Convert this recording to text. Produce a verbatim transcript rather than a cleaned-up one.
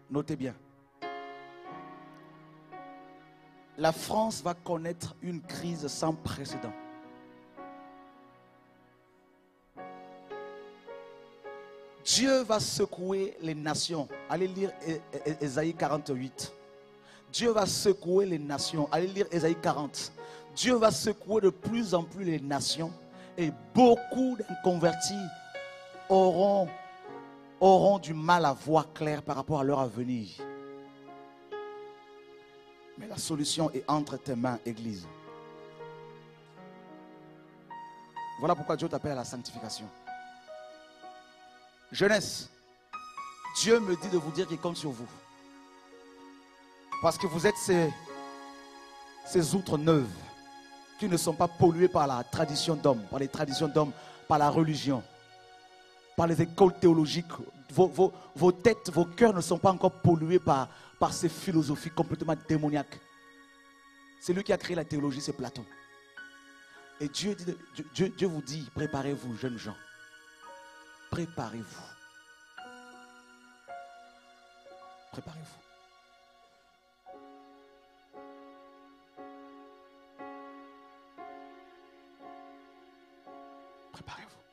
Notez bien. La France va connaître une crise sans précédent. Dieu va secouer les nations. Allez lire Ésaïe quarante-huit. Dieu va secouer les nations. Allez lire Ésaïe quarante. Dieu va secouer de plus en plus les nations. Et beaucoup d'inconvertis auront, auront du mal à voir clair par rapport à leur avenir. Mais la solution est entre tes mains, Église. Voilà pourquoi Dieu t'appelle à la sanctification. Jeunesse, Dieu me dit de vous dire qu'il compte sur vous. Parce que vous êtes ces, ces outres neuves qui ne sont pas polluées par la tradition d'homme, par les traditions d'homme, par la religion, par les écoles théologiques. Vos, vos, vos têtes, vos cœurs ne sont pas encore pollués par, par ces philosophies complètement démoniaques. C'est lui qui a créé la théologie, c'est Platon. Et Dieu, dit, Dieu, Dieu vous dit, préparez-vous, jeunes gens. Préparez-vous. Préparez-vous. Préparez-vous.